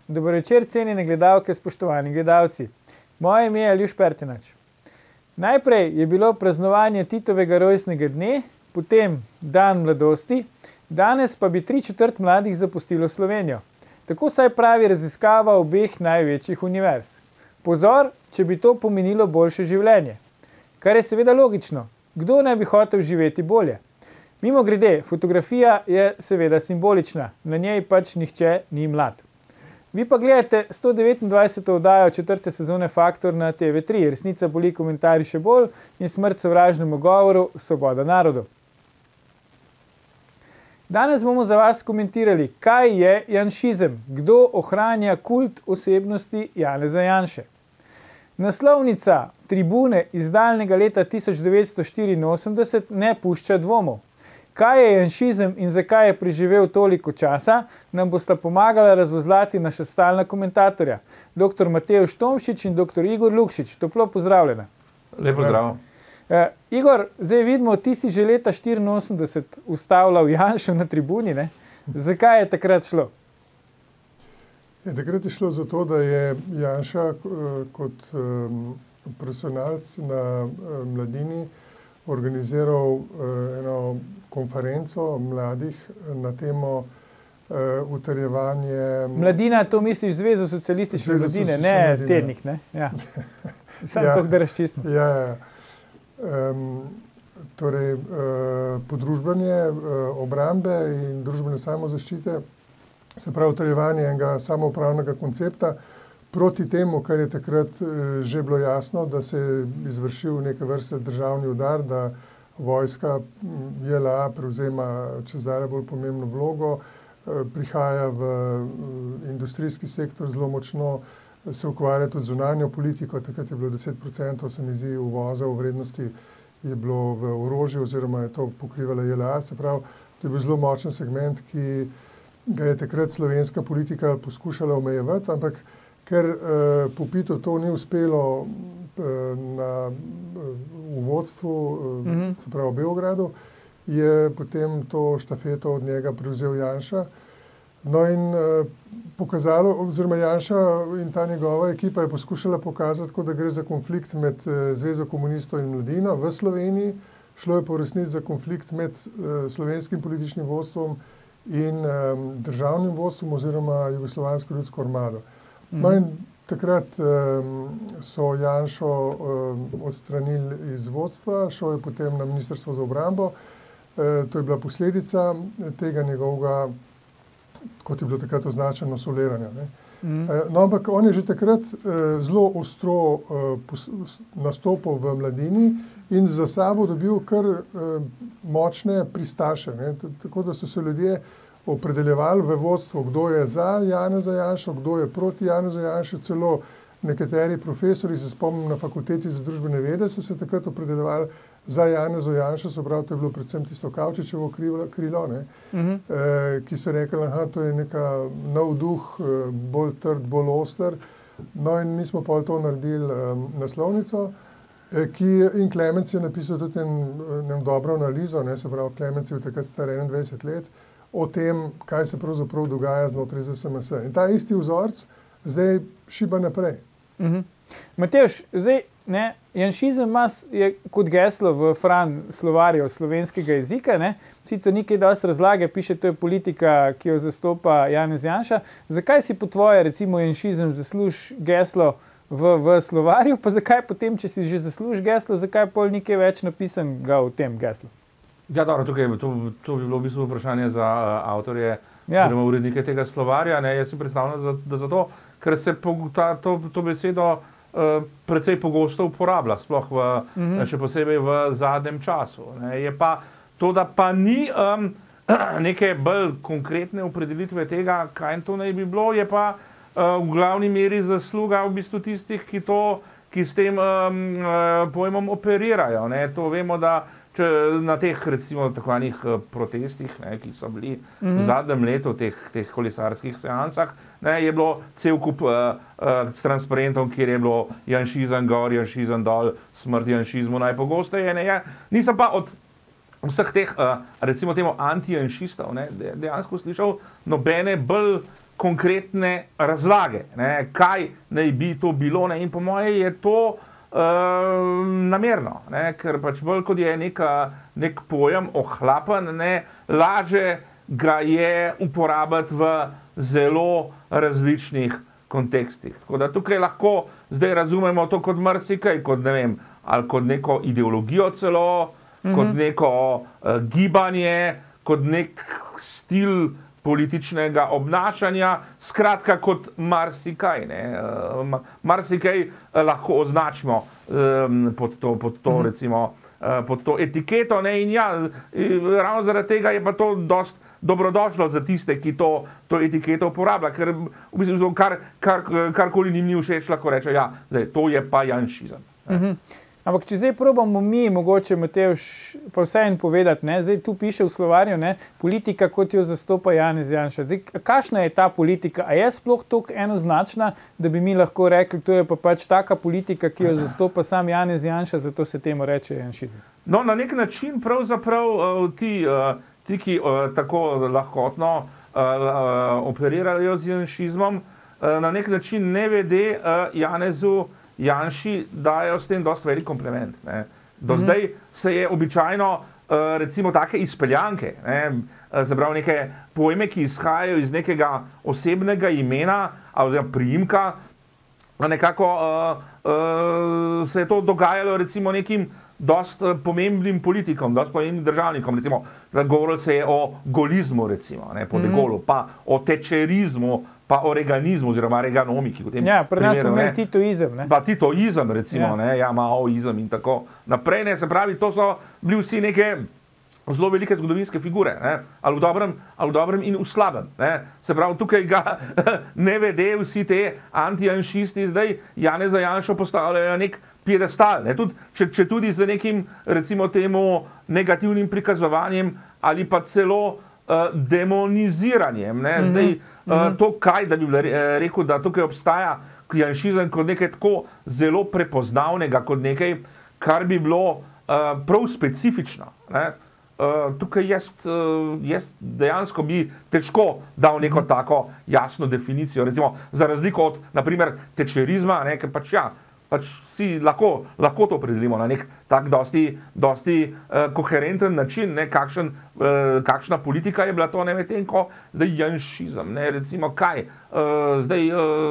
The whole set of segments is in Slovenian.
Dober večer, cenjene gledalke, spoštovani gledalci. Moje ime je Aljuš Pertinač. Najprej je bilo praznovanje Titovega rojstnega dne, potem dan mladosti, danes pa bi 3/4 mladih zapustilo Slovenijo. Tako saj pravi raziskava obeh največjih univerz. Pozor, če bi to pomenilo boljše življenje. Kar je seveda logično. Kdo ne bi hotel živeti bolje? Mimogrede, fotografija je seveda simbolična, na njej pač nihče ni mlad. Vi pa gledate 129. oddajo 4. sezone Faktor na TV3, Resnica boli, komentarji še bolj in Smrt sovražnemu govoru, Svoboda narodu. Danes bomo za vas komentirali, kaj je janšizem, kdo ohranja kult osebnosti Janeza Janše. Naslovnica Tribune iz daljnega leta 1984 ne pušča dvomov. Kaj je janšizem in zakaj je preživel toliko časa, nam bosta pomagala razvozlati naša stalna komentatorja, dr. Matevž Tomšič in dr. Igor Lukšič. Toplo pozdravljena. Lepo zdrav. Igor, zdaj vidimo, ti si že leta 1984 ustavljal Janšo na Tribuni, ne? Zakaj je takrat šlo? Takrat je šlo zato, da je Janša kot profesionalc na Mladini organiziral eno konferenco mladih na temo utrjevanje... Mladina, to misliš Zvezo socialistične mladine, ne tednik, ne? Ja. Samo to, da razčistimo. Ja. Torej, podružbanje obrambe in družbene samozaščite, se pravi utrjevanje enega samoupravnega koncepta proti temu, kar je takrat že bilo jasno, da se je izvršil neke vrste državni udar, da vojska JLA prevzema čez dalje bolj pomembno vlogo, prihaja v industrijski sektor zelo močno, se ukvarja tudi z zunanjo politiko, takrat je bilo 10%, se mi zdi, uvoza v vrednosti je bilo v orožju oziroma je to pokrivala JLA, se pravi, to je bil zelo močen segment, ki ga je takrat slovenska politika poskušala omejevati, ampak ker Pupitu to ni uspelo v vodstvu, se pravi v Beogradu, je potem to štafeto od njega prevzel Janša. No in pokazalo, oziroma Janša in ta njegova ekipa je poskušala pokazati, da gre za konflikt med Zvezo komunistov in Mladino v Sloveniji. Šlo je po resnici za konflikt med slovenskim političnim vodstvom in državnim vodstvom oziroma Jugoslovansko ljudsko armado. No in takrat so Janšo odstranili iz vodstva, šel je potem na Ministrstvo za obrambo. To je bila posledica tega njegovega, kot je bilo takrat označeno, soliranja. No, ampak on je že takrat zelo ostro nastopil v Mladini in za sabo dobil kar močne pristaše. Tako da so se ljudje opredeljevali v vodstvu, kdo je za Janeza Janšo, kdo je proti Janezu Janši, celo nekateri profesori, se spomnim na fakulteti za družbene vede, so se takrat opredeljevali za Janezu Janšo, se pravi, to je bilo predvsem tisto Kavčičevo krilo, ki so rekli, to je neka nov duh, bolj trd, bolj oster. No in mi smo pa to naredili naslovnico, in Klemenc je napisal tudi eno dobro analizo, se pravi, Klemenc je bil takrat star 21 let, o tem, kaj se pravzaprav dogaja znotraj ZSMS. In ta isti vzorc zdaj šiba naprej. Matevž, zdaj, janšizem je kot geslo v Fran slovarju slovenskega jezika, sicer ni kaj dosti razlage, piše, to je politika, ki jo zastopa Janez Janša. Zakaj si po tvoje, recimo, janšizem zasluži geslo v slovarju, pa zakaj potem, če si že zasluži geslo, zakaj pol nekaj več napisan ga v tem geslu? Ja, dobro, tukaj to bi bilo v bistvu vprašanje za avtorje, oziroma urednike tega slovarja. Jaz si predstavljam, da zato, ker se to besedo precej pogosto uporablja, sploh še posebej v zadnjem času. Je pa to, da pa ni neke bolj konkretne opredelitve tega, kaj to naj bi bilo, je pa v glavni meri zasluga v bistvu tistih, ki s tem pojmom operirajo. To vemo, da na teh, recimo, takovanih protestih, ki so bili v zadnjem letu, teh kolesarskih seansah, je bilo cel kup s transparentom, kjer je bilo janšizem gor, janšizem dol, smrt janšizmu najpogosteje. Nisem pa od vseh teh, recimo temu anti-janšistov, dejansko slišal nobene bolj konkretne razlage, ne, kaj naj bi to bilo, ne, in po moje je to namerno, ne, ker pač bolj kot je nek pojem ohlapen, ne, laže ga je uporabiti v zelo različnih kontekstih. Tako da tukaj lahko zdaj razumemo to kot marsikaj, kot ne vem, ali kot neko ideologijo celo, kot neko gibanje, kot nek stil političnega obnašanja, skratka kot marsikaj. Marsikaj lahko označimo pod to recimo, pod to etiketo. Ne? In ja, ravno zaradi tega je pa to dost dobrodošlo za tiste, ki to etiketo uporablja, ker v bistvu karkoli njim ni všeč, lahko reče, ja, zdaj, to je pa janšizem. Ampak če zdaj probamo mi, mogoče Matevž, pa vseeno povedati, ne, zdaj tu piše v slovarju, ne, politika, kot jo zastopa Janez Janša. Zdaj, kakšna je ta politika? A je sploh toliko enoznačna, da bi mi lahko rekli, to je pa pač taka politika, ki jo zastopa sam Janez Janša, zato se temu reče janšizem? No, na nek način pravzaprav ti, ki tako lahkotno operirajo z janšizmom, na nek način ne vede Janezu Janši dajo s tem dosti velik kompliment. Ne. Do zdaj se je običajno recimo take izpeljanke, zabrav neke pojme, ki izhajajo iz nekega osebnega imena oziroma priimka, nekako se je to dogajalo recimo nekim dost pomembnim politikom, dost pomembnim državnikom, recimo, govorilo se je o golizmu, recimo, ne, po De Gaullu, pa o tečerizmu, pa o reganizmu, oziroma reganomiki. Ja, pri nas smo imeli titoizem. Ne? Pa titoizem, recimo, ja, maoizem in tako naprej. Ne, se pravi, to so bili vsi neke zelo velike zgodovinske figure, ne? Ali v dobrem in v slabem. Ne? Se pravi, tukaj ga ne vede vsi te antijanšisti zdaj Janeza Janšo postavljajo na nek piedestal. Ne? Če tudi z nekim, recimo temu, negativnim prikazovanjem ali pa celo demoniziranjem. Ne? Zdaj, to kaj, da bi rekel, da tukaj obstaja janšizem kot nekaj tako zelo prepoznavnega, kot nekaj, kar bi bilo prav specifično. Ne? Tukaj jaz dejansko bi težko dal neko tako jasno definicijo, recimo za razliko od, naprimer, tečerizma, ne? Ker pač ja, pač vsi lahko to opredelimo na nek tak dosti koherenten način, ne, kakšna politika je bila to, ne, medtem ko zdaj janšizem, ne, recimo kaj, zdaj,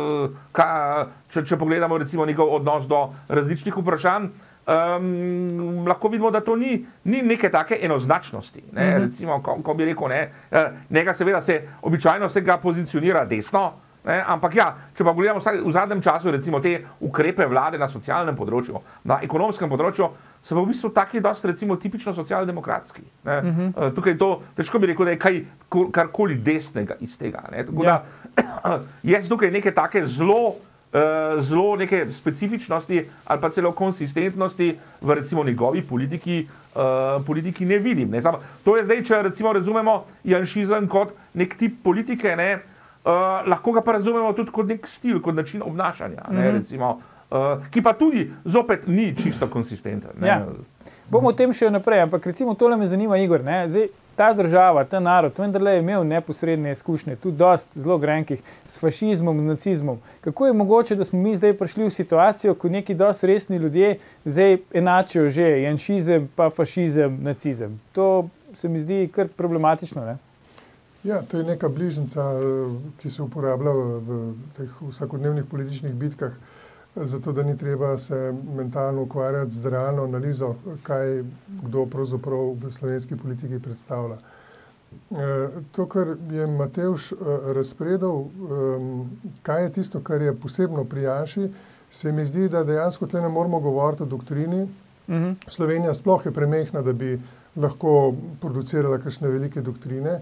če pogledamo recimo njegov odnos do različnih vprašanj, lahko vidimo, da to ni neke take enoznačnosti, ne, recimo, ko bi rekel, ne, njega seveda običajno se ga pozicionira desno, ne, ampak ja, če pa gledamo v zadnjem času recimo te ukrepe vlade na socialnem področju, na ekonomskem področju, so pa v bistvu taki dosti recimo tipično socialdemokratski. Tukaj to, težko bi rekel, da je karkoli desnega iz tega. Ne. Tako da jaz tukaj neke take zelo neke specifičnosti ali pa celo konsistentnosti v recimo njegovi politiki ne vidim. Ne. To je zdaj, če recimo razumemo janšizem kot nek tip politike, ne, lahko ga pa razumemo tudi kot nek stil, kot način obnašanja, ne, recimo, ki pa tudi zopet ni čisto konsistenten. Ja. Bomo o tem še naprej, ampak recimo tole me zanima, Igor, ne, zdaj ta država, ta narod, vendarle je imel neposredne izkušnje, tudi dosti zelo grenkih, s fašizmom, nacizmom. Kako je mogoče, da smo mi zdaj prišli v situacijo, ko neki dosti resni ljudje zdaj enačijo že janšizem, pa fašizem, nacizem? To se mi zdi kar problematično, ne? Ja, to je neka bližnjica, ki se uporablja v teh vsakodnevnih političnih bitkah, zato da ni treba se mentalno ukvarjati z realno analizo, kaj kdo pravzaprav v slovenski politiki predstavlja. To, kar je Matevž razpredal, kaj je tisto, kar je posebno pri Janši, se mi zdi, da dejansko tle ne moramo govoriti o doktrini. Slovenija sploh je premehna, da bi lahko producirala kakšne velike doktrine.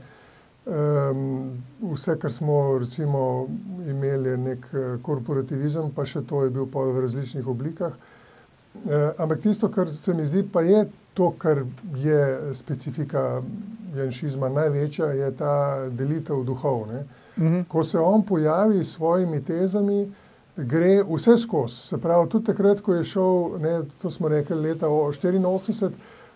Vse, kar smo recimo imeli, je nek korporativizem, pa še to je bil pa v različnih oblikah. Ampak tisto, kar se mi zdi, pa je to, kar je specifika janšizma največja, je ta delitev duhov. Ne? Ko se on pojavi s svojimi tezami, gre vse skozi. Se pravi, tudi takrat, ko je šel, ne, to smo rekli leta 1984,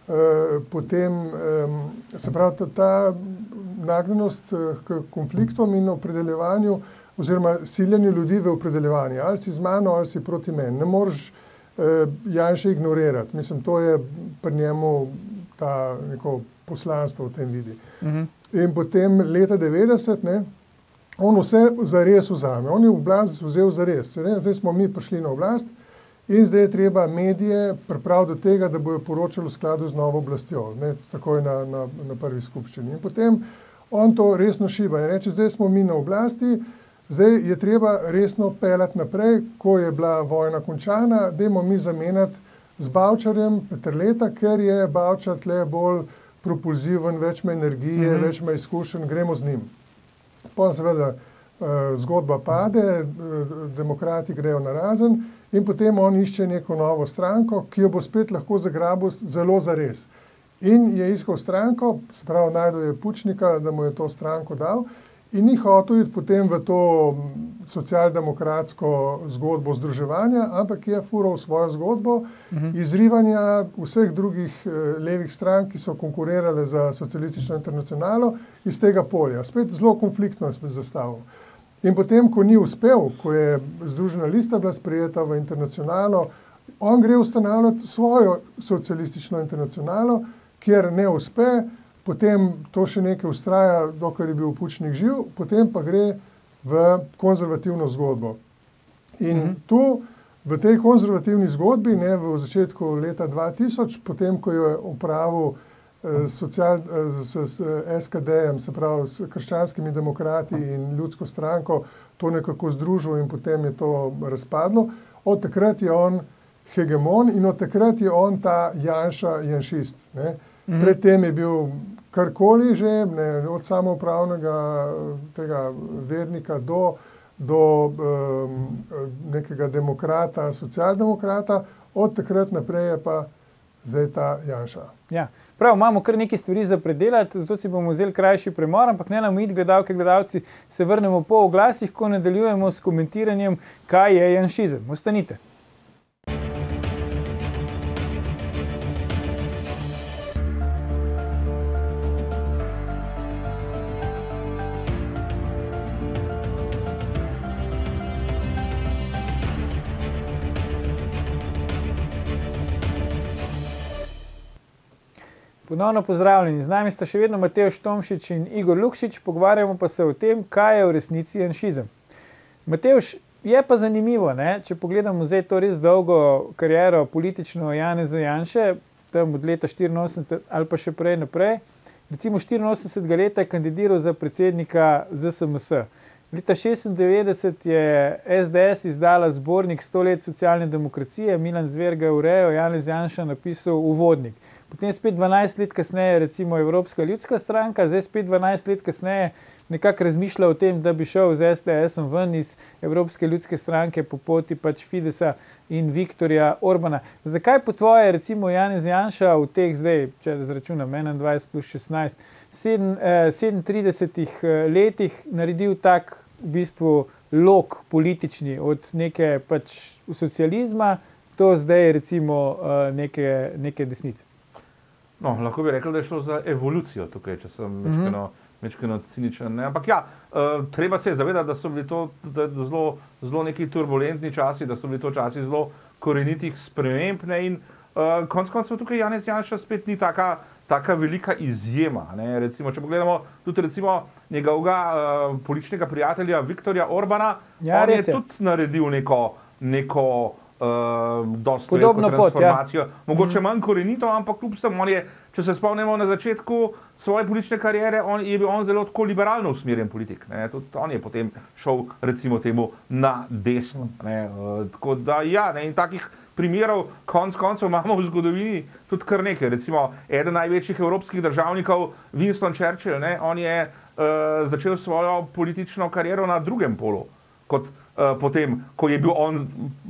potem se pravi ta nagnjenost k konfliktom in opredeljevanju oziroma siljenju ljudi v opredeljevanje, ali si z mano ali si proti meni. Ne moreš Janše ignorirati. Mislim, to je pri njemu ta neko poslanstvo v tem vidi. In potem leta 90, ne, on vse zares vzame. On je oblast vzel zares. Zdaj smo mi prišli na oblast in zdaj je treba medije pripraviti do tega, da bojo poročali v skladu z novo oblastjo, ne, takoj na prvi skupščini. In potem on to resno šiba in reče, zdaj smo mi na oblasti, zdaj je treba resno pelati naprej, ko je bila vojna končana, dajmo mi zamenjati z Bavčarjem Peterleta, ker je Bavčar tle bolj propulziven, več ima energije, več ima izkušenj, gremo z njim. Potem seveda zgodba pade, demokrati grejo narazen in potem on išče neko novo stranko, ki jo bo spet lahko zagrabil zelo zares. In je iskal stranko, se pravi, našel je Pučnika, da mu je to stranko dal in ni hotel iti potem v to socialdemokratsko zgodbo združevanja, ampak je fural svojo zgodbo izrivanja vseh drugih levih strank, ki so konkurirale za socialistično internacionalo iz tega polja. Spet zelo konfliktno je spet zastavil. In potem, ko ni uspel, ko je Združena lista bila sprejeta v internacionalo, on gre ustanavljati svojo socialistično internacionalo, kjer ne uspe, potem to še nekaj vztraja, dokler je bil Pučnik živ, potem pa gre v konzervativno zgodbo. In tu, v tej konzervativni zgodbi, ne, v začetku leta 2000, potem, ko je opravil s SKD-jem, se pravi s krščanskimi demokrati in ljudsko stranko, to nekako združil in potem je to razpadlo. Od takrat je on hegemon in od takrat je on ta Janša janšist. Ne. Predtem je bil karkoli že, ne, od samoupravnega tega vernika do nekega demokrata, socialdemokrata, od takrat naprej je pa zdaj ta Janša. Ja. Prav, imamo kar nekaj stvari za predelati, zato si bomo vzeli krajši premor, ampak ne nam iti, gledalke, gledalci, se vrnemo po oglasih, ko nadaljujemo s komentiranjem, kaj je janšizem. Ostanite. Ponovno pozdravljeni. Z nami sta še vedno Matevž Tomšič in Igor Lukšič, pogovarjamo pa se o tem, kaj je v resnici janšizem. Matevž, je pa zanimivo, ne? Če pogledamo zdaj to res dolgo kariero politično Janeza Janše, tam od leta 84 ali pa še prej naprej, recimo 84 leta je kandidiral za predsednika ZSMS. Leta 96 je SDS izdala zbornik 100 let socialne demokracije, Milan Zver ga je urejal, Janez Janša napisal uvodnik. Potem spet 12 let kasneje recimo Evropska ljudska stranka, zdaj spet 12 let kasneje nekako razmišlja o tem, da bi šel z SDS-om ven iz Evropske ljudske stranke po poti pač Fidesa in Viktorja Orbana. Zakaj po tvoje recimo Janez Janša v teh zdaj, če izračunam 21 plus 16, 37 letih naredil tak v bistvu lok politični od neke pač socializma do zdaj recimo neke desnice? No, lahko bi rekel, da je šlo za evolucijo tukaj, če sem mečkeno ciničen. Ne? Ampak ja, treba se zavedati, da so bili to zelo neki turbulentni časi, da so bili to časi zelo korenitih sprememb. Ne? In konec koncev tukaj Janez Janša spet ni taka velika izjema. Ne? Recimo, če pogledamo tudi recimo njegovega političnega prijatelja Viktorja Orbana, ja, on je tudi naredil neko dosti veliko transformacijo. Ja. Mogoče manj korenito, ampak kljub vsem, če se spomnimo na začetku svoje politične kariere, je bil on zelo tako liberalno usmerjen politik. Ne? Tudi on je potem šel recimo temu na desno. Tako da ja, ne? In takih primerov konec koncev imamo v zgodovini tudi kar nekaj. Recimo eden največjih evropskih državnikov, Winston Churchill, ne? On je začel svojo politično kariero na drugem polu, kot potem, ko je bil on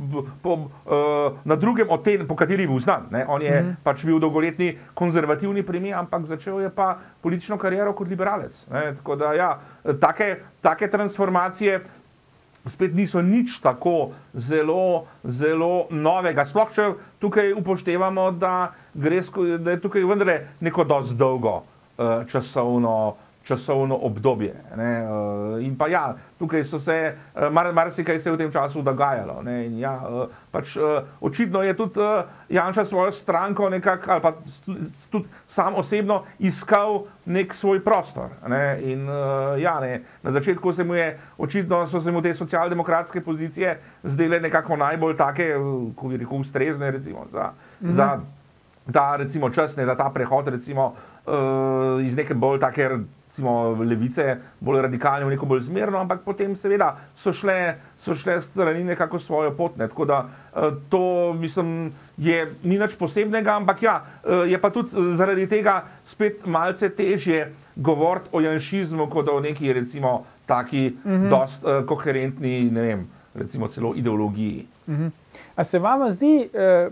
na drugem od te, po kateri je bil znan. Ne? On je pač bil dolgoletni konzervativni premier, ampak začel je pa politično kariero kot liberalec. Ne? Tako da ja, take transformacije spet niso nič tako zelo, zelo novega. Sploh če tukaj upoštevamo, da je tukaj vendarle neko dosti dolgo časovno obdobje. Ne? In pa ja, tukaj so se, marsikaj se je v tem času dogajalo. Ne? In ja, pač očitno je tudi Janša svojo stranko nekako, ali pa tudi sam osebno iskal nek svoj prostor. Ne? In ja, ne, na začetku so se mu te socialdemokratske pozicije zdele nekako najbolj take, ko bi rekel, ustrezne, recimo, za ta, recimo, čas, ne, da ta prehod, recimo, iz neke bolj take, recimo, levice, bolj radikalne v neko bolj zmerno, ampak potem seveda so šle strani nekako svojo pot, ne. Tako da to, mislim, ni nič posebnega, ampak ja, je pa tudi zaradi tega spet malce težje govoriti o janšizmu, kot o neki, recimo, taki dost koherentni, ne vem, recimo celo ideologiji. A se vama zdi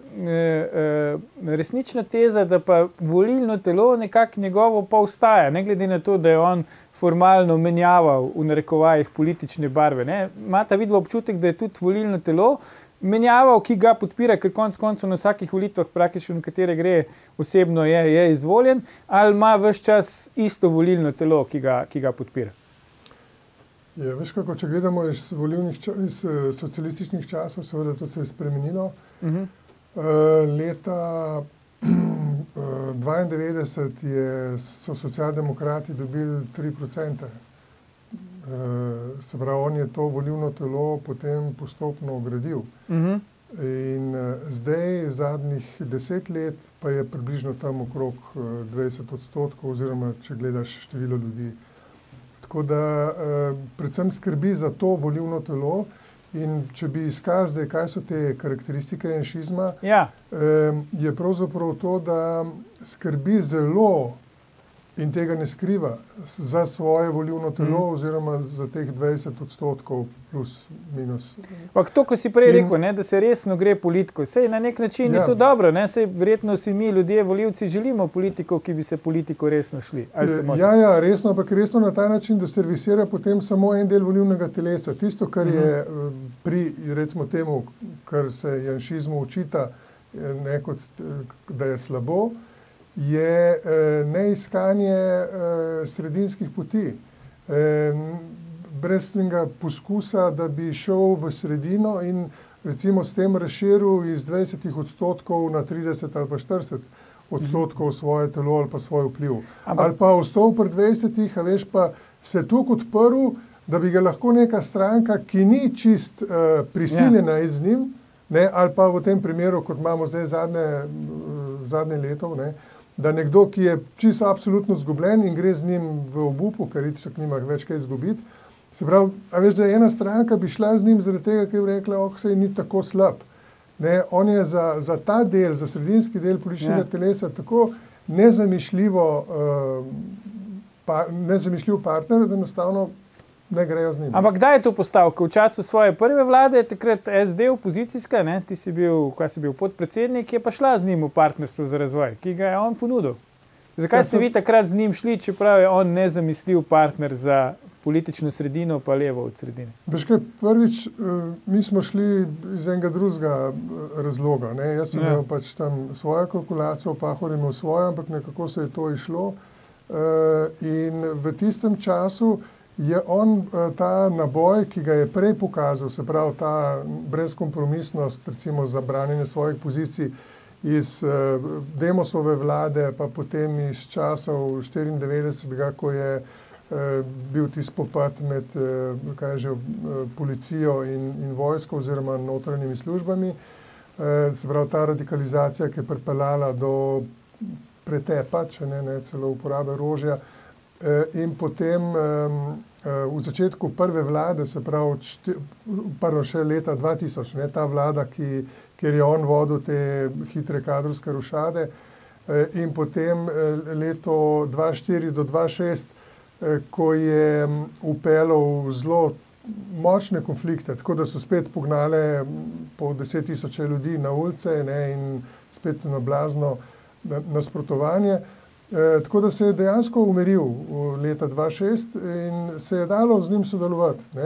resnična teza, da pa volilno telo nekako njegovo pa ostaja, ne glede na to, da je on formalno menjaval v narekovajih politične barve, ne? Imata vidva občutek, da je tudi volilno telo menjaval, ki ga podpira, ker konec koncev na vsakih volitvah, praktično v katere gre osebno, je izvoljen, ali ima ves čas isto volilno telo, ki ga podpira? Ja, veš kako, če gledamo iz socialističnih časov, seveda to se je spremenilo. Leta 1992 so socialdemokrati dobili 3%. Se pravi, on je to volilno telo potem postopno gradil. In zdaj, zadnjih 10 let, pa je približno tam okrog 20%, oziroma če gledaš število ljudi. Tako da predvsem skrbi za to volilno telo in če bi iskali zdaj, kaj so te karakteristike janšizma, je pravzaprav to, da skrbi zelo in tega ne skriva za svoje volilno telo oziroma za teh 20% plus minus. Ampak to, ko si prej rekel, ne, da se resno gre politiko, sej na nek način je to dobro, ne? Sej verjetno si mi ljudje, volivci, želimo politikov, ki bi se politiko resno šli. Ja, resno, ampak resno na ta način, da servisira potem samo en del volilnega telesa. Tisto, kar je pri, recimo temu, kar se janšizmu očita, da je slabo, je neiskanje sredinskih poti. Brez tega poskusa, da bi šel v sredino in recimo s tem razširil iz 20% na 30 ali pa 40% svoje telo ali pa svoj vpliv. Ali pa ostal pri 20, a veš, pa se tukaj odprl, da bi ga lahko neka stranka, ki ni čist prisiljena iti z njim, ne, ali pa v tem primeru, kot imamo zdaj zadnje leto, ne, da nekdo, ki je čisto absolutno zgubljen in gre z njim v obupu, ker itak nima več kaj izgubiti, se pravi, a veš, da ena stranka bi šla z njim zaradi tega, ker bi rekla, saj ni tako slab. Ne, on je za ta del, za sredinski del političnega telesa tako nezamišljiv partner, da enostavno ne grejo z njim. Ampak kdaj je to postal? V času svoje prve vlade, takrat SD opozicijska, ne? Ti si bil podpredsednik, je pa šla z njim v partnerstvo za razvoj, ki ga je on ponudil. Zakaj ste vi takrat z njim šli, čeprav je on nezamisljiv partner za politično sredino pa levo od sredine? Veš kaj, prvič, mi smo šli iz enega drugega razloga. Ne? Jaz sem imel pač tam svojo kalkulacijo, Pahor je imel svojo, ampak nekako se je to išlo. In v tistem času je on ta naboj, ki ga je prej pokazal, se pravi ta brezkompromisnost, recimo za branjenje svojih pozicij iz Demosove vlade, pa potem iz časov 94, ko je bil ti spopad med policijo in vojsko oziroma notranjimi službami. Se pravi ta radikalizacija, ki je pripeljala do pretepa, če ne celo uporabe orožja. In potem v začetku prve vlade, se pravi še leta 2000, ta vlada, kjer je on vodil te hitre kadrovske rušade, in potem leto 2004 do 2006, ko je upeljal zelo močne konflikte, tako da so spet pognale po 10 000 ljudi na ulice, ne, in spet na blazno nasprotovanje. Tako da se je dejansko umiril leta 2006 in se je dalo z njim sodelovati. Ne.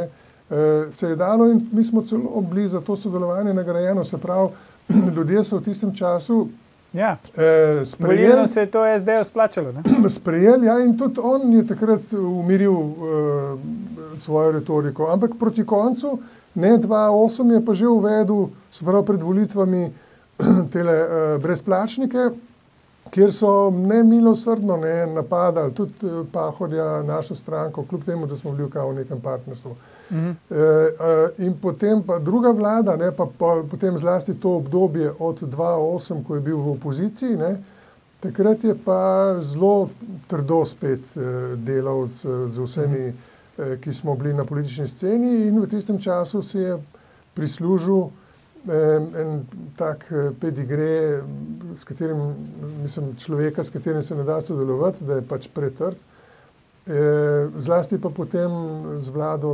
se je dalo in mi smo celo bili za to sodelovanje nagrajeno, se pravi, ljudje so v tistem času sprejeli. Se je to SD splačalo, ne? Sprejeli, ja, in tudi on je takrat umiril svojo retoriko, ampak proti koncu, ne 2008 je pa že uvedel, se pravi pred volitvami, tele brezplačnike, kjer so nemilosrdno napadali tudi Pahorja, našo stranko, kljub temu, da smo bili v nekem partnerstvu. In potem pa druga vlada, pa potem zlasti to obdobje od 2008, ko je bil v opoziciji, takrat je pa zelo trdo spet delal z vsemi, ki smo bili na politični sceni, in v tistem času si je prislužil en tak pedigre, s katerim, mislim, človeka, s katerim se ne da sodelovati, da je pač pretrd. Zlasti pa potem z vlado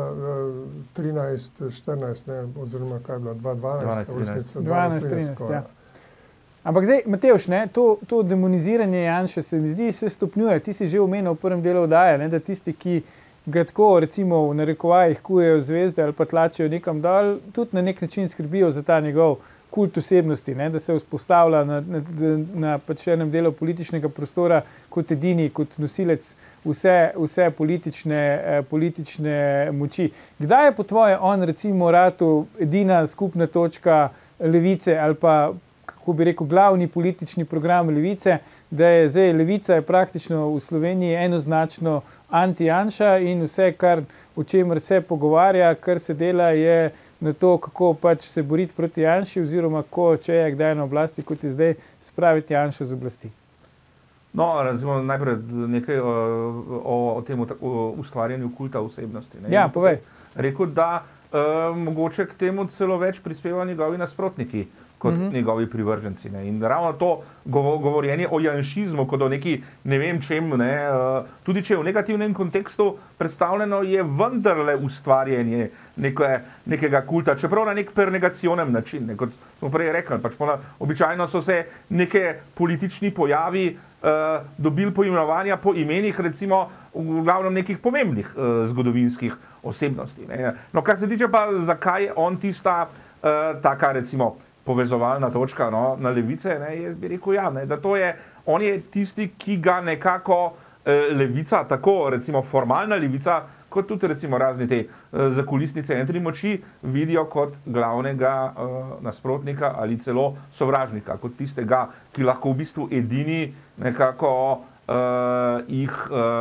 2013-14, oziroma kaj je bilo, 2012, 2012-2013, ja. Ampak zdaj, Matevž, to demoniziranje Janše se mi zdi, se stopnjuje. Ti si že omenil v prvem delu oddaje, da tisti, ki ga tako, recimo v narekovajih kujejo zvezde ali pa tlačijo nekam dol, tudi na nek način skrbijo za ta njegov kult osebnosti, da se vzpostavlja na pač enem delu političnega prostora kot edini, kot nosilec vse politične moči. Kdaj je po tvoje on recimo ratu edina skupna točka Levice ali pa, kako bi rekel, glavni politični program Levice, da je zdaj Levica je praktično v Sloveniji enoznačno anti-Janša in vse, o čemer se pogovarja, kar se dela, je na to, kako pač se boriti proti Janši oziroma če je kdaj na oblasti, kot je zdaj, spraviti Janšo z oblasti. No, razumemo najprej nekaj o tem ustvarjanju kulta osebnosti. Ja, povej. Rekel, da mogoče k temu celo več prispevajo njegovi nasprotniki kot njegovi privrženci. In ravno to govorjenje o janšizmu kot o neki ne vem čem, tudi če je v negativnem kontekstu predstavljeno, je vendarle ustvarjanje nekega kulta, čeprav na nek pernegacionem način. Kot smo prej rekli, pač običajno so se neke politični pojavi dobili poimenovanja po imenih, recimo v glavnem nekih pomembnih zgodovinskih osebnosti. No, kar se tiče pa, zakaj je on tista taka, recimo, povezovalna točka na Levice, jaz bi rekel, da on je tisti, ki ga nekako Levica, tako recimo formalna Levica, kot tudi recimo razni te zakulisni centri moči vidijo kot glavnega nasprotnika ali celo sovražnika, kot tistega, ki lahko v bistvu edini nekako jih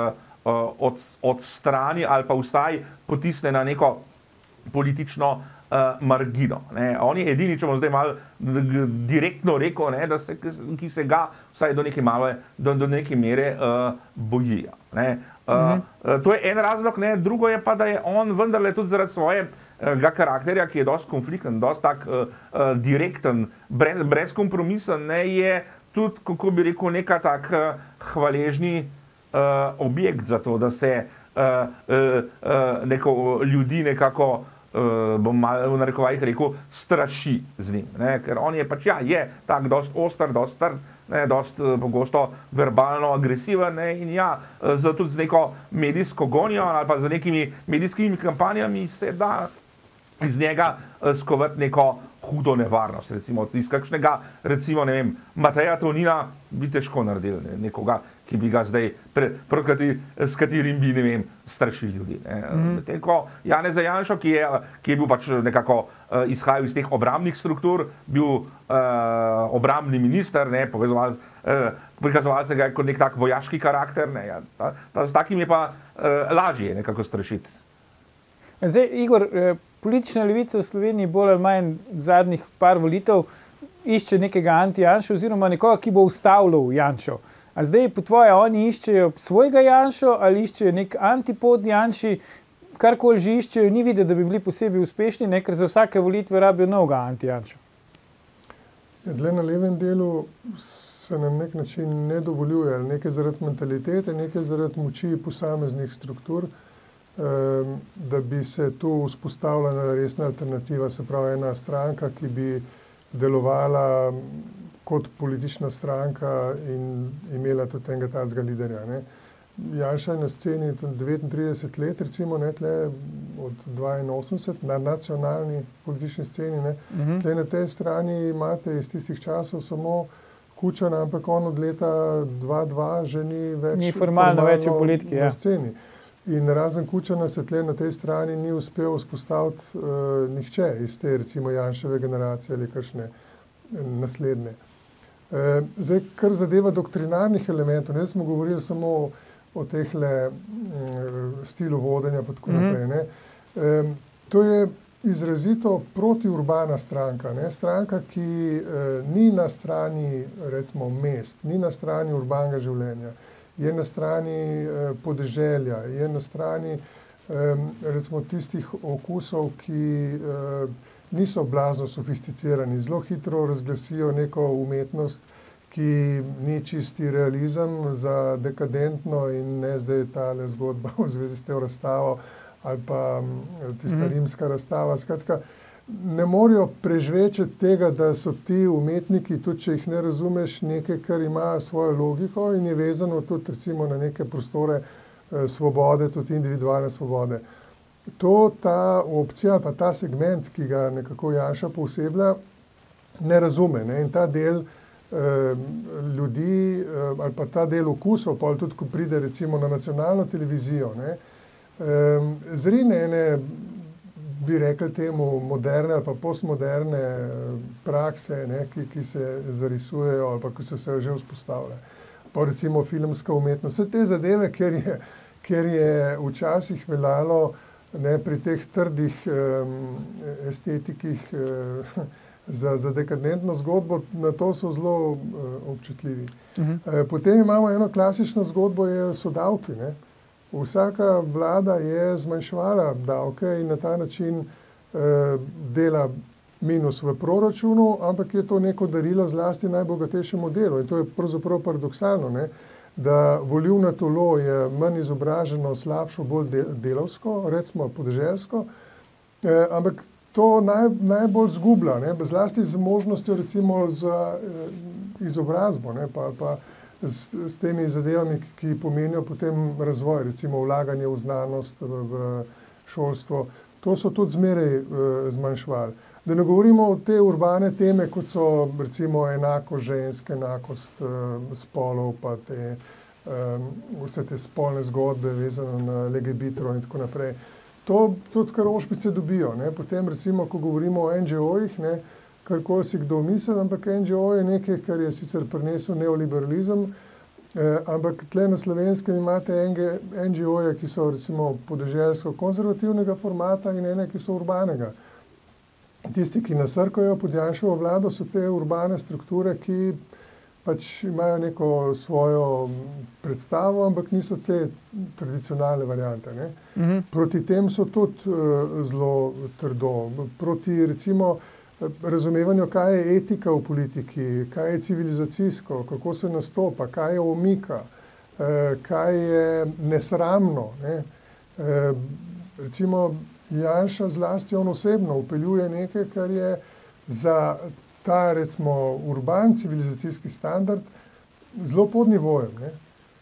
odstrani ali pa vsaj potisne na neko politično margino. On je edini, če bom zdaj malo direktno rekel, ki se ga vsaj do neke mere bojijo. To je en razlog, drugo je pa, da je on vendarle tudi zaradi svojega karakterja, ki je dosti konflikten, dosti tak direkten, brezkompromisen, je tudi, kako bi rekel, neka tak hvaležni objekt za to, da se ljudi nekako bom malo v narekovajih rekel, straši z njim. Ker on je pač, je tak dost oster, dost trd, dost pogosto verbalno agresiven in tudi z neko medijsko gonjo ali pa z nekimi medijskimi kampanjami se da iz njega skovati neko hudo nevarnost. Recimo iz kakšnega, recimo, ne vem, Mateja Tonina bi težko naredil nekoga, ki bi ga zdaj, s katerim bi, ne vem, strašili ljudi. Medtem ko Janeza Janšo, ki je bil pač nekako izhajal iz teh obrambnih struktur, bil obrambni minister, prikazoval se ga kot nek tak vojaški karakter, s takim je pa lažje nekako strašiti. Zdaj, Igor, politična levica v Sloveniji bolj ali manj zadnjih par volitev išče nekega anti-Janšo oziroma nekoga, ki bo ustavljal Janšo. A zdaj po tvoje oni iščejo svojega Janšo ali iščejo nek antipod Janši, karkoli že iščejo, ni videti, da bi bili posebej uspešni, ker za vsake volitve rabijo novega anti-Janšo. Dle na levem delu se nam nek način ne dovoljuje, nekaj zaradi mentalitete, nekaj zaradi moči posameznih struktur, da bi se tu vzpostavljala resna alternativa, se pravi ena stranka, ki bi delovala kot politična stranka in imela tudi enega tazga liderja. Janša je na sceni 39 let, recimo, ne, tle od 82 na nacionalni politični sceni. Ne. Tle na tej strani imate iz tistih časov samo Kučana, ampak on od leta 2002 že ni več formalno več v politiki, na sceni. In razen Kučana se tle na tej strani ni uspel vzpostaviti nihče iz te, recimo, Janševe generacije ali kakšne naslednje. Zdaj, kar zadeva doktrinarnih elementov, ne smo govorili samo o tehle stilu vodenja pa tako naprej, ne. To je izrazito protiurbana stranka, ne? Stranka, ki ni na strani, recimo, mest, ni na strani urbanega življenja, je na strani podeželja, je na strani recimo tistih okusov, ki niso blazno sofisticirani, zelo hitro razglasijo neko umetnost, ki ni čisti realizem za dekadentno in ne zdaj tale zgodba v zvezi s tem razstavo, ali pa tista rimska razstava. Skratka, ne morejo prežvečiti tega, da so ti umetniki, tudi če jih ne razumeš, nekaj, kar ima svojo logiko in je vezano tudi recimo na neke prostore svobode, tudi individualne svobode. Ta opcija, pa ta segment, ki ga nekako Janša pooseblja, ne razume. Ne? In ta del ljudi, ali pa ta del okusov, pa tudi ko pride recimo na nacionalno televizijo, ne? Zrine ene, bi rekli temu, moderne ali pa postmoderne prakse, ne, ki se zarisujejo ali pa ki so se že vzpostavile. Pa recimo filmska umetnost. Vse te zadeve, ker je včasih veljalo, ne, pri teh trdih estetikih za dekadentno zgodbo, na to so zelo občutljivi. Potem imamo eno klasično zgodbo, so davki, ne. Vsaka vlada je zmanjševala davke in na ta način dela minus v proračunu, ampak je to neko darilo zlasti najbogatejšemu delu. In to je pravzaprav paradoksalno, ne? Da volilno telo je manj izobraženo, slabšo, bolj delavsko, recimo podeželsko, ampak to najbolj zgublja, ne? Zlasti z možnostjo recimo za izobrazbo, ne? Pa s temi zadevami, ki pomenijo potem razvoj, recimo vlaganje v znanost, v šolstvo. To so tudi zmeraj zmanjševali. Da ne govorimo o te urbane teme, kot so recimo enakost žensk, enakost spolov, pa vse te spolne zgodbe vezane na LGBT in tako naprej. To tudi kar ošpice dobijo, ne. Potem recimo, ko govorimo o NGO-jih, ne, karkoli si kdo misli, ampak NGO je nekaj, kar je sicer prinesel neoliberalizem, ampak tle na Slovenskem imate NGO-je, ki so recimo podeželsko konzervativnega formata in ene, ki so urbanega. Tisti, ki nasrkajo pod Janševo vlado, so te urbane strukture, ki pač imajo neko svojo predstavo, ampak niso te tradicionalne variante, ne. Proti tem so tudi zelo trdo. Proti recimo razumevanju, kaj je etika v politiki, kaj je civilizacijsko, kako se nastopa, kaj je omika, kaj je nesramno, ne. Recimo Janša zlasti on osebno vpeljuje nekaj, kar je za ta recimo urban civilizacijski standard zelo pod nivojem, ne.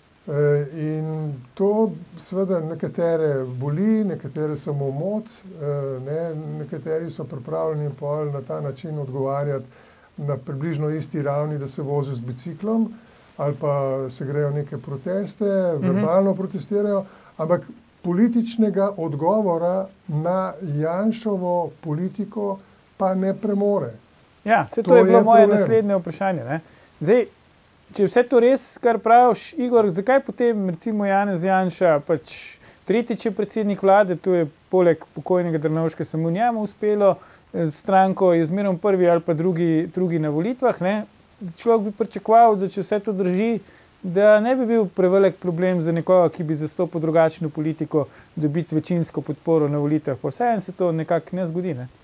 In to seveda nekatere boli, nekatere samo mot, nekateri so pripravljeni pol na ta način odgovarjati na približno isti ravni, da se vozijo z biciklom ali pa se grejo neke proteste, verbalno protestirajo, ampak političnega odgovora na Janševo politiko pa ne premore. Ja, to je bilo moje naslednje vprašanje, ne. Zdaj, če je vse to res, kar praviš, Igor, zakaj potem recimo Janez Janša, pač tretjič je predsednik vlade, to je poleg pokojnega Drnovška samo njemu uspelo, stranko je zmerom prvi ali pa drugi na volitvah, ne? Človek bi pričakoval, da če vse to drži, da ne bi bil prevelik problem za nekoga, ki bi zastopal drugačno politiko, dobiti večinsko podporo na volitvah. Pa vseeno se to nekako ne zgodi, ne?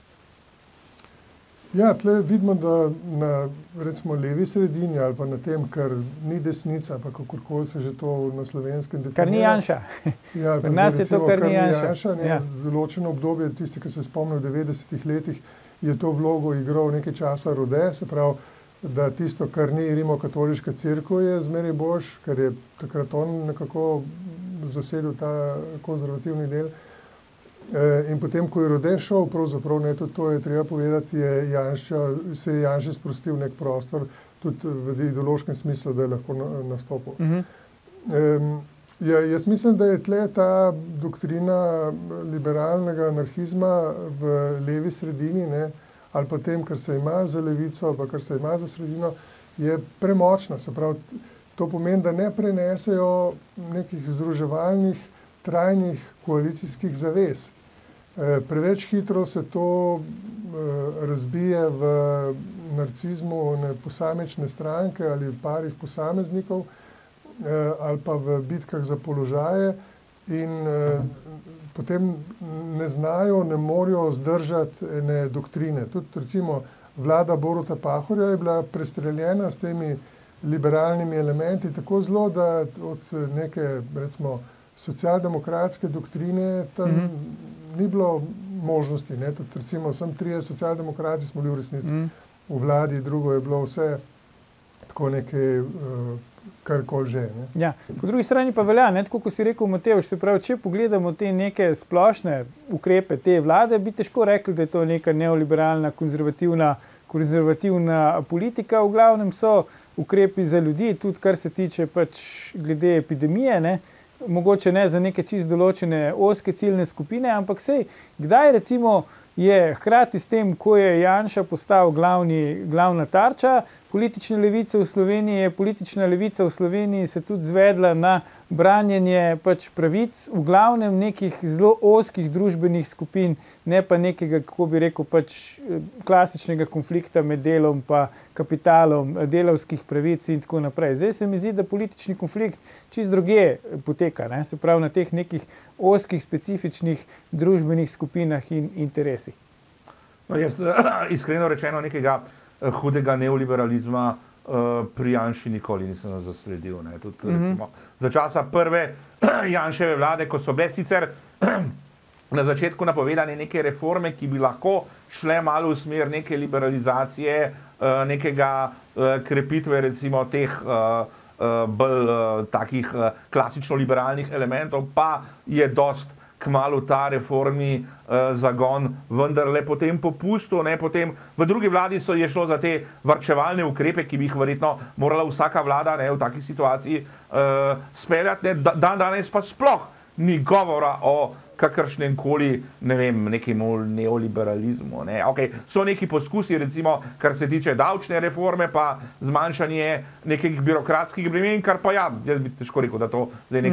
Ja, tle vidimo, da na recimo levi sredini ali pa na tem, kar ni desnica, pa kakorkoli se že to na Slovenskem definira. Kar ni Janša. Ja, pri nas je to, kar ni Janša. Ja. Določeno obdobje, tisti, ki se spomnijo v 90-ih letih, je to vlogo igral nekaj časa Rode, se pravi da tisto, kar ni rimokatoliška cerkev, je zmeraj boljš, ker je takrat on nekako zasedel ta konzervativni del. In potem, ko je Rode šel, pravzaprav ne, tudi to je treba povedati, se je Janša sprostil nek prostor, tudi v ideološkem smislu, da je lahko nastopil. Jaz mislim, da je tle ta doktrina liberalnega anarhizma v levi sredini, ne, ali pa tem, kar se ima za levico, pa kar se ima za sredino, je premočna. Se pravi, to pomeni, da ne prenesejo nekih združevalnih, trajnih koalicijskih zavez. Preveč hitro se to razbije v narcizmu posamečne stranke ali parih posameznikov ali pa v bitkah za položaje in potem ne znajo, ne morejo zdržati ene doktrine. Tudi recimo vlada Boruta Pahorja je bila prestreljena s temi liberalnimi elementi tako zelo, da od neke, recimo, socialdemokratske doktrine tam ni bilo možnosti. Ne? Tudi recimo sem 3 socialdemokrati smo bili v resnici v vladi, drugo je bilo vse tako nekaj karkoli že. Ne? Ja. Po drugi strani pa velja, ne, tako kot si rekel Matevž, se pravi, če pogledamo te neke splošne ukrepe te vlade, bi težko rekli, da je to neka neoliberalna, konzervativna politika. V glavnem so ukrepi za ljudi, tudi kar se tiče pač glede epidemije, ne, mogoče ne za neke čist določene ozke ciljne skupine, ampak sej, kdaj recimo je hkrati s tem, ko je Janša postal glavna tarča politične levice v Sloveniji, je politična levica v Sloveniji se tudi zvedla na branjenje pač pravic v glavnem nekih zelo ozkih družbenih skupin, ne pa nekega, kako bi rekel, pač klasičnega konflikta med delom pa kapitalom, delavskih pravic in tako naprej. Zdaj se mi zdi, da politični konflikt čist drugje poteka, ne? Se pravi na teh nekih ozkih, specifičnih družbenih skupinah in interesih. No, jaz iskreno rečeno nekega hudega neoliberalizma pri Janši nikoli nisem zasledil. Ne. Tudi, recimo, za časa prve Janševe vlade, ko so bile sicer na začetku napovedane neke reforme, ki bi lahko šle malo v smer neke liberalizacije, nekega krepitve recimo teh bolj takih klasično liberalnih elementov, pa je dost kmalu ta reformni zagon vendarle potem popustil. Potem v drugi vladi je šlo za te varčevalne ukrepe, ki bi jih verjetno morala vsaka vlada v taki situaciji speljati. Danes pa sploh ni govora o kakršnem koli, ne vem, nekem neoliberalizmu. Ne. Okay, so neki poskusi, recimo, kar se tiče davčne reforme, pa zmanjšanje nekih birokratskih bremen, kar pa ja, jaz bi težko rekel, da to zdaj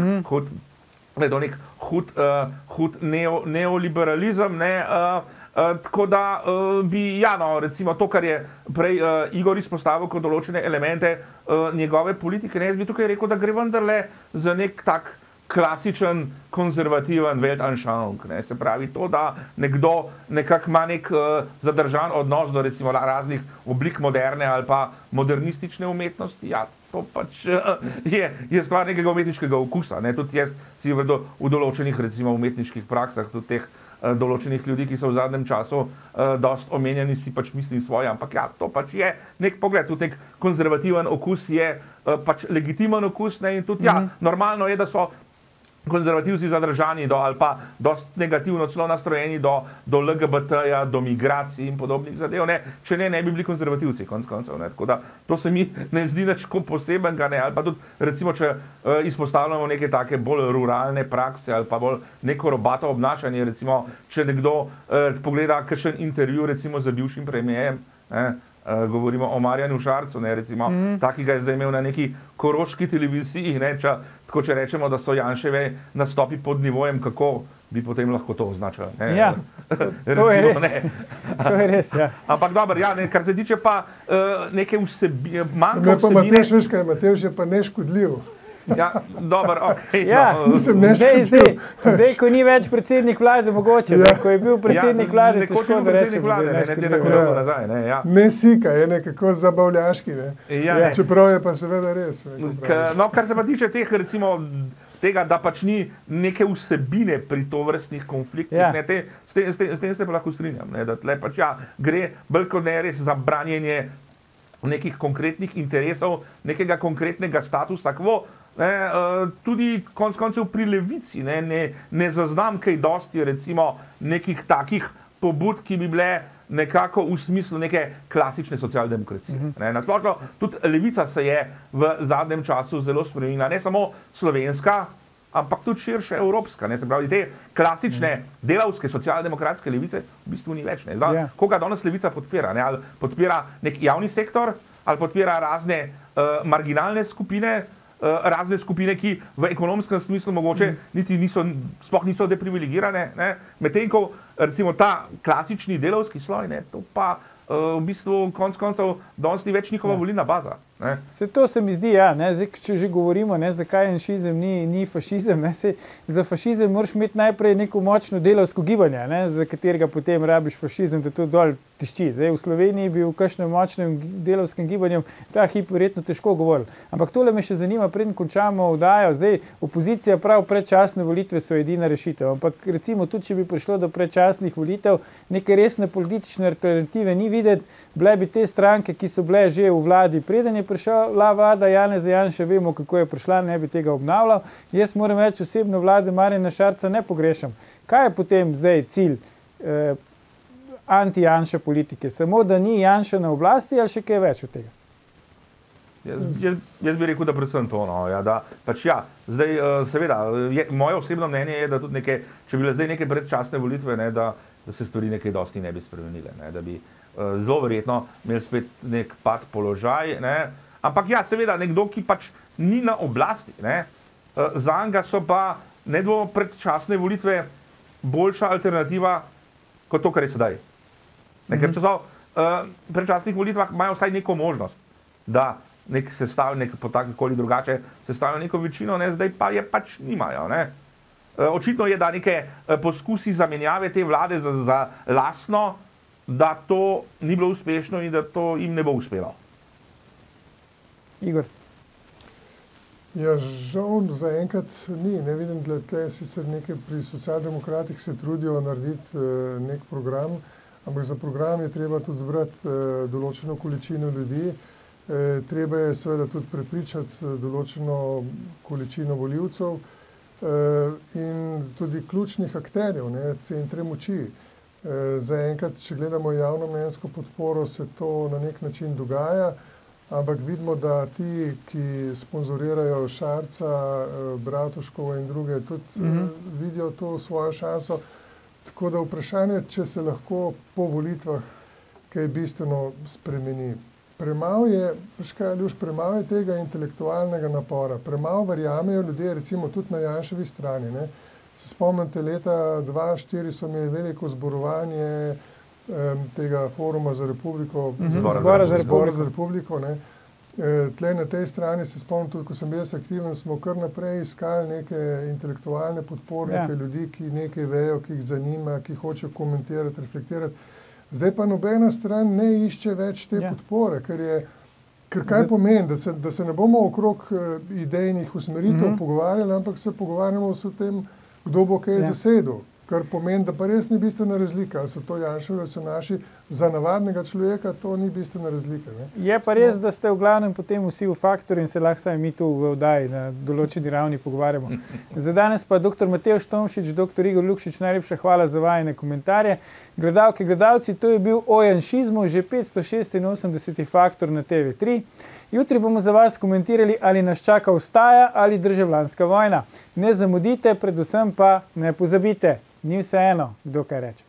nek hud neoliberalizem, ne, tako da bi, ja, no, recimo to, kar je prej Igor izpostavil kot določene elemente njegove politike, ne, jaz bi tukaj rekel, da gre vendarle za nek tak klasičen, konzervativen Weltanschauung, ne, se pravi to, da nekdo nekako ima nek zadržan odnos do recimo raznih oblik moderne ali pa modernistične umetnosti, ja, to pač je stvar nekega umetniškega okusa. Ne? Tudi jaz si v določenih recimo umetniških praksah, tudi teh določenih ljudi, ki so v zadnjem času dost omenjeni, si pač mislim svoje, ampak ja, to pač je nek pogled, tudi nek konzervativen okus je pač legitimen okus, ne? In tudi ja, normalno je, da so konzervativci zadržani ali pa dost negativno celo nastrojeni do LGBT-ja, do migracij in podobnih zadev, ne, če ne bi bili konzervativci, konc koncev. Tako da to se mi ne zdi nič posebenega, ne, ali pa tudi recimo, če izpostavljamo neke take bolj ruralne prakse ali pa bolj neko robato obnašanje, recimo, če nekdo pogleda kakšen intervju recimo z bivšim premijerjem, govorimo o Marjanu Šarcu, ne, recimo, taki ga je zdaj imel na neki koroški televiziji, ne, tako če rečemo, da so Janševe nastopi pod nivojem, kako bi potem lahko to označili. Ne? Ja, to je res. To je res, ja. Ampak dobro, ja, ne, kar se tiče pa neke vsebine, manjka vsebine. Matevž, veš kaj, Matevž je pa neškodljiv. Ja, dobro, okay, ja, no, zdaj, ko ni več predsednik vlade, mogoče, ja. Ko je bil predsednik vlade, težko da rečem, ne sika, je nekako zabavljaški, ne. Ja. Čeprav je pa seveda res. No, kar se pa tiče teh, recimo, tega, da pač ni neke vsebine pri tovrstnih konfliktih, ja. S tem se pa lahko strinjam, ne, da tle pač ja, gre bolj kot ne res za branjenje nekih konkretnih interesov, nekega konkretnega statusa quo. Tudi konec koncev pri levici ne zaznam kaj dosti recimo nekih takih pobud, ki bi bile nekako v smislu neke klasične socialdemokracije. Nasplošno tudi levica se je v zadnjem času zelo spremenila, ne samo slovenska, ampak tudi širše evropska. Se pravi, te klasične delavske socialdemokratske levice v bistvu ni več. Koga danes levica podpira? Ali podpira nek javni sektor, ali podpira razne marginalne skupine, razne skupine, ki v ekonomskem smislu mogoče niti sploh niso deprivilegirane, medtem ko recimo ta klasični delavski sloj, to pa v bistvu konec koncev danes ni več njihova volilna baza. Se to se mi zdi, zdaj, če že govorimo, zakaj janšizem ni fašizem, za fašizem moraš imeti najprej neko močno delavsko gibanje, za katerega potem rabiš fašizem, da to dol tišči. Zdaj, v Sloveniji bi v kakšnem močnem delavskem gibanju ta hip verjetno težko govoril. Ampak tole me še zanima, preden končamo oddajo. Zdaj, opozicija prav predčasne volitve so edina rešitev, ampak recimo tudi, če bi prišlo do predčasnih volitev, neke resne politične alternative ni videti, bile bi te stranke, ki so bile že v vladi, preden je prišla vlada Janeza Janše, vemo, kako je prišla, ne bi tega obnavljal. Jaz moram reči, osebno vlade Marjana Šarca ne pogrešam. Kaj je potem zdaj cilj anti-Janše politike? Samo, da ni Janša na oblasti ali še kaj več od tega? Jaz bi rekel, da predvsem to. Zdaj, seveda, moje osebno mnenje je, da tudi če bi bile zdaj neke predčasne volitve, da se stvari nekaj dosti ne bi spremenile, da bi zelo verjetno imeli spet nek pad položaj. Ampak seveda, nekdo, ki pač ni na oblasti, zanj so pa nedvomno predčasne volitve boljša alternativa kot to, kar je sedaj. Ker če so predčasnih volitvah, imajo vsaj neko možnost, da nek sestavljen, po takoli drugače sestavljajo neko večino, zdaj pa je pač nimajo. Očitno je, da neke poskusi zamenjave te vlade za lastno, da to ni bilo uspešno in da to jim ne bo uspelo. Igor? Žal zaenkrat ni. Ne vidim, da tle sicer nekaj pri socialdemokratih se trudijo narediti nek program, ampak za program je treba tudi zbrati določeno količino ljudi. Treba je seveda tudi prepričati določeno količino volivcev in tudi ključnih akterjev, centre moči. Zaenkrat, če gledamo javnomnenjsko podporo, se to na nek način dogaja, ampak vidimo, da ti, ki sponzorirajo Šarca, Bratuškovo in druge, tudi vidijo to svojo šanso. Tako da vprašanje, če se lahko po volitvah kaj bistveno spremeni. Premalo je tega intelektualnega napora, premalo verjamejo ljudje, recimo tudi na Janševi strani. Se spomnite, leta 2004 so imeli veliko zborovanje tega foruma za republiko, Zbora za republiko. Tle na tej strani se spomnim, tudi ko sem bil aktiven, smo kar naprej iskali neke intelektualne podpornike, ljudi, ki nekaj vejo, ki jih zanima, ki hočejo komentirati, reflektirati. Zdaj pa nobena stran ne išče več te podpore, ker kaj pomeni, da se ne bomo okrog idejnih usmeritev pogovarjali, ampak se pogovarjamo o tem, kdo bo kaj zasedel. Kar pomeni, da pa res ni bistvena razlika. Ali so to Janševi, ali so naši, za navadnega človeka to ni bistvena razlika. Je pa res, da ste v glavnem potem vsi v Faktorju in se lahko sami mi tu v oddaji na določeni ravni pogovarjamo. Za danes pa dr. Matevž Tomšič, dr. Igor Lukšič, najlepša hvala za vajine komentarje. Gledalke, gledalci, to je bil o janšizmu, že 586. Faktor na TV3. Jutri bomo za vas komentirali, ali nas čaka vstaja ali državljanska vojna. Ne zamudite, predvsem pa ne pozabite. Ni vseeno, kdo kaj reče.